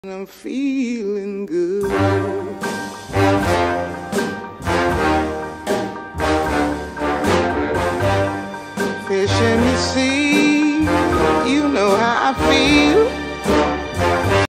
I'm feeling good. Fish in the sea, you know how I feel.